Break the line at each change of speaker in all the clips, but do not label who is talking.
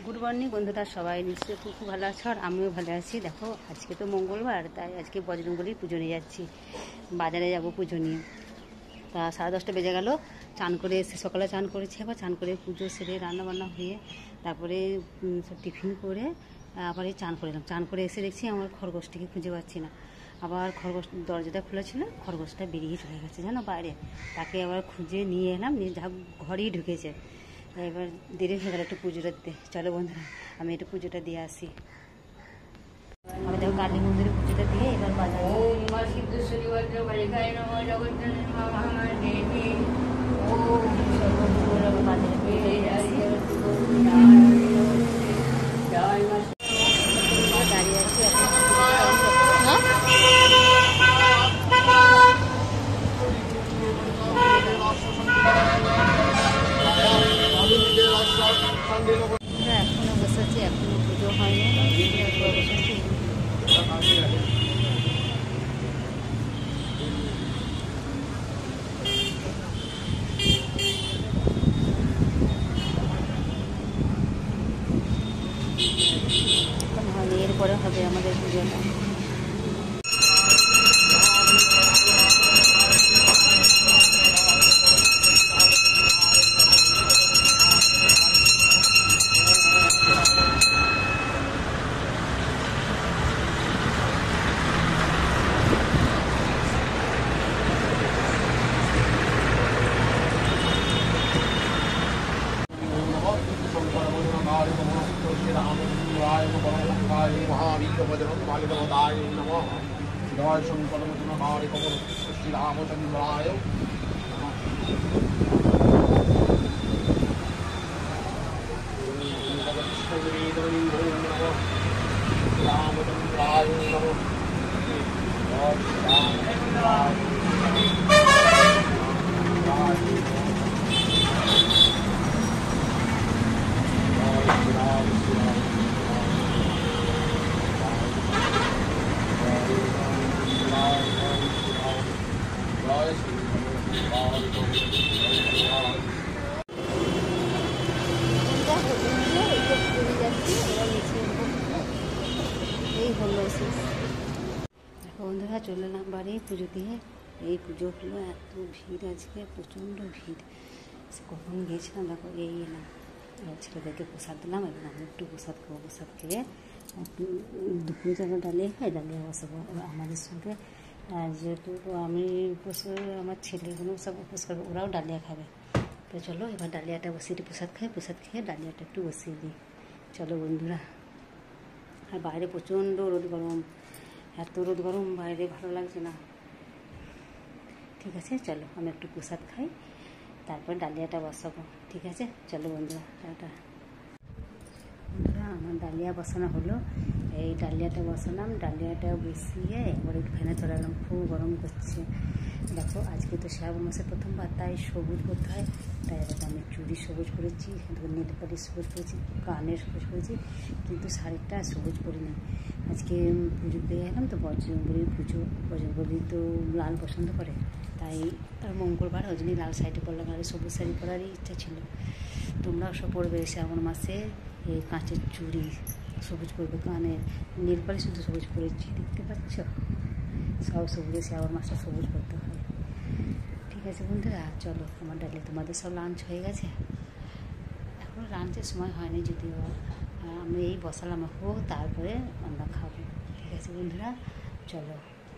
Good morning বন্ধুরা, সবাই নিশ্চয়ই খুব খুব ভালো আছো আর আমিও ভালো আছি। দেখো আজকে তো মঙ্গলবার, তাই আজকে বজরংবলীর পুজো নিয়ে যাচ্ছি, বাজারে যাব পুজো নিয়ে। তা 10:30 বেজে গেল। চান করে এসে সকালে চান করেছি, আবার চান করে পুজো সেরে রান্নাবান্না হয়ে তারপরে সব টিফিন করে আবার এই চান করে এলাম। চান করে এসে দেখছি আমার খরগোশটিকে খুঁজে পাচ্ছি না। আবার খরগোশ দরজাটা খোলা ছিল, খরগোশটা বেরিয়ে চলে গেছে জানো বাইরে। তাকে আবার খুঁজে নিয়ে এলাম, নিয়ে যা ঘরেই ঢুকেছে। এবার দেরি হয়ে গেল একটু পুজোটা দিতে। চলো বন্ধুরা আমি একটু পুজোটা দিয়ে আসি। আমি দেখো কালী মন্দিরে পুজোটা দিয়ে এবার বাজারে দাঁড়িয়ে আছি। এখনো বসেছি, এখনো পুজো হয়নি, বসেছি। এখন হয়নি, এরপরে হবে আমাদের পুজোটা।
जय शंकर महारी कमल श्री रामचंद्राय रामचंद्राय
এই হলো বন্ধুরা, চলে এলাম বাড়ি পুজো দিয়ে। এই পুজো হলো, এত ভিড় আজকে, প্রচণ্ড ভিড়। কখন গিয়েছিলাম দেখো, এই এলাম। ছেলেদেরকে প্রসাদ দিলাম, এবং আমি একটু প্রসাদ খাবো। প্রসাদ খেয়ে দুপুরে যারা ডালিয়া খাই, ডালিয়া বসাবো আমাদের সঙ্গে। আর যেহেতু আমি আমার ছেলেগুলো সব উপোস করবে, ওরাও ডালিয়া খাবে। তো চলো এবার ডালিয়াটা বসিয়ে দিই, প্রসাদ খাই, প্রসাদ খেয়ে ডালিয়াটা একটু বসিয়ে দিই। চলো বন্ধুরা। আর বাইরে প্রচণ্ড রোদ গরম, এত রোদ গরম, বাইরে ভালো লাগছে না। ঠিক আছে চলো আমি একটু প্রসাদ খাই, তারপর ডালিয়াটা বসাবো। ঠিক আছে চলো বন্ধুরা, টাটা। বন্ধুরা আমার ডালিয়া বসানো হলো, এই ডালিয়াটা বসালাম। ডালিয়াটা বসিয়ে এবার একটু ফ্যানে চড়ালাম, খুব গরম করছে। দেখো আজকে তো শ্রাবণ মাসের প্রথমবার, তাই সবুজ করতে হয়। তাই এবার আমি চুড়ি সবুজ করেছি, নেল পালিশ সবুজ করেছি, কানের সবুজ করেছি, কিন্তু শাড়িটা সবুজ করিনি। আজকে পুজো পেয়ে এলাম তো, বজরংবলীর পুজো। বজরংবলী তো লাল পছন্দ করে, তাই আর মঙ্গলবার ওই জন্যই লাল শাড়িটা পরলাম। আর সবুজ শাড়ি পরারই ইচ্ছা ছিল। তোমরাও সব পরবে শ্রাবণ মাসে, এই কাঁচের চুড়ি সবুজ করবে, কানের নেল পালিশ শুধু সবুজ করেছি, দেখতে পাচ্ছ? সব সবুজে শ্রাবণ মাসটা সবুজ করতে হয়। ঠিক আছে বন্ধুরা চলো, আমার ডালিয়া তোমাদের সব লাঞ্চ হয়ে গেছে। এখন লাঞ্চের সময় হয়নি যদিও, আমি এই বসালাম, হোক তারপরে আমরা খাবো। ঠিক আছে বন্ধুরা চলো।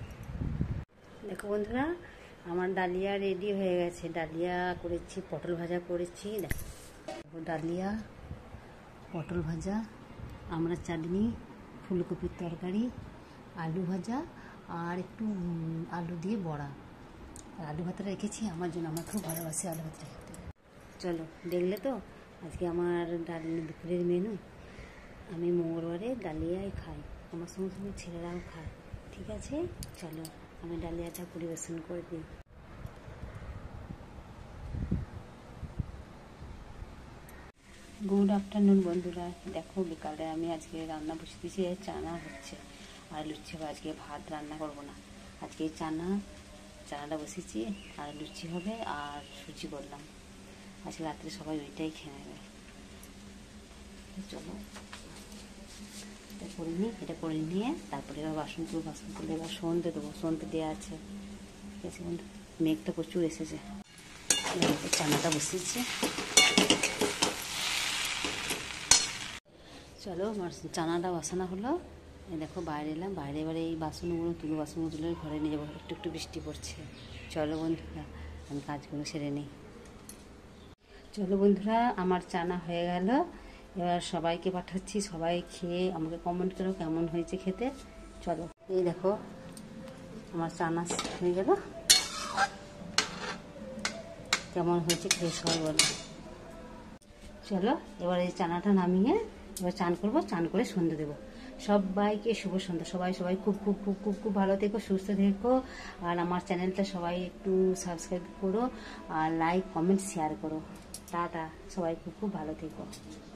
দেখো বন্ধুরা আমার ডালিয়া রেডি হয়ে গেছে। ডালিয়া করেছি, পটল ভাজা করেছি। দেখো ডালিয়া, পটল ভাজা, আমরা চাটনি, ফুলকপির তরকারি, আলু ভাজা, আর একটু আলু দিয়ে বড়া। আর আলু ভাতটা রেখেছি আমার জন্য, আমার খুব ভালোবাসি আলু ভাতটা খেতে। চলো দেখলে তো আজকে আমার দুপুরের মেনু। আমি মঙ্গলবারে ডালিয়াই খাই, আমার সঙ্গে সঙ্গে ছেলেরাও খায়। ঠিক আছে চলো আমি ডালিয়াটা পরিবেশন করে দিই। গুড আফটারনুন বন্ধুরা। দেখো বিকালে আমি আজকে রান্না বসে দিয়েছি, চানা হচ্ছে আর লুচি হবে। আজকে ভাত রান্না করব না, আজকে চানাটা বসেছি, আর লুচি হবে আর সুজি করলাম। আজকে রাত্রে সবাই ওইটাই খেয়ে নেবে। চলো এটা করে নিই, এটা করে নিয়ে তারপরে এবার বাসন তুলে এবার সন্ধে দেবো, সন্ধে দেওয়া আছে। ঠিক আছে বন্ধু, মেঘটা প্রচুর এসেছে। চানাটা বসিয়েছি, চলো আমার চানাটা বসানো হলো। এই দেখো বাইরে এলাম, বাইরে এবারে এই বাসনগুলো তুলে ঘরে নিয়ে যাবো, একটু একটু বৃষ্টি পড়ছে। চলো বন্ধুরা আমি কাজগুলো সেরে নিই। চলো বন্ধুরা আমার চানা হয়ে গেল, এবার সবাইকে পাঠাচ্ছি, সবাই খেয়ে আমাকে কমেন্ট করো কেমন হয়েছে খেতে। চলো এই দেখো আমার চানা হয়ে গেল, কেমন হয়েছে খেয়ে সবাই বলো। চলো এবার এই চানাটা নামিয়ে এবার চান করবো, চান করে সন্ধ্যে দেবো। সবাইকে শুভ সন্ধ্যা। সবাই খুব খুব খুব খুব খুব ভালো থেকো, সুস্থ থেকো। আর আমার চ্যানেলটা সবাই একটু সাবস্ক্রাইব করো আর লাইক কমেন্ট শেয়ার করো। টাটা, সবাই খুব খুব ভালো থেকো।